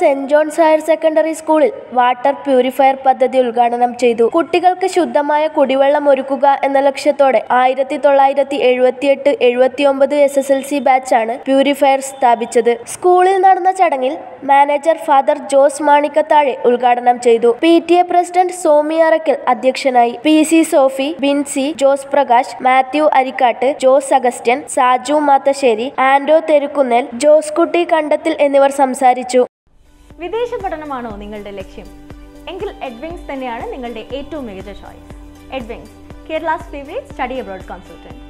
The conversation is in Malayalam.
സെന്റ് ജോൺസ് ഹയർ സെക്കൻഡറി സ്കൂളിൽ വാട്ടർ പ്യൂരിഫയർ പദ്ധതി ഉദ്ഘാടനം ചെയ്തു. കുട്ടികൾക്ക് ശുദ്ധമായ കുടിവെള്ളം ഒരുക്കുക എന്ന ലക്ഷ്യത്തോടെ 1978-79 SSLC ബാച്ചാണ് പ്യൂരിഫയർ സ്ഥാപിച്ചത്. സ്കൂളിൽ നടന്ന ചടങ്ങിൽ മാനേജർ ഫാദർ ജോസ് മാണിക്കത്താഴെ ഉദ്ഘാടനം ചെയ്തു. PTA പ്രസിഡന്റ് സോമി അറക്കൽ അധ്യക്ഷനായി. PC സോഫി, ബിൻസി, ജോസ് പ്രകാശ്, മാത്യു അരിക്കാട്ട്, ജോസ് അഗസ്റ്റ്യൻ, സാജു മാത്തശ്ശേരി, ആൻഡോ തെരുക്കുന്നേൽ, ജോസ് കുട്ടി കണ്ടത്തിൽ എന്നിവർ സംസാരിച്ചു. വിദേശ പഠനമാണോ നിങ്ങളുടെ ലക്ഷ്യം? എങ്കിൽ എഡ്വിങ്സ് തന്നെയാണ് നിങ്ങളുടെ ഏറ്റവും മികച്ച choice. Edwings, Kerala's favourite study abroad consultant.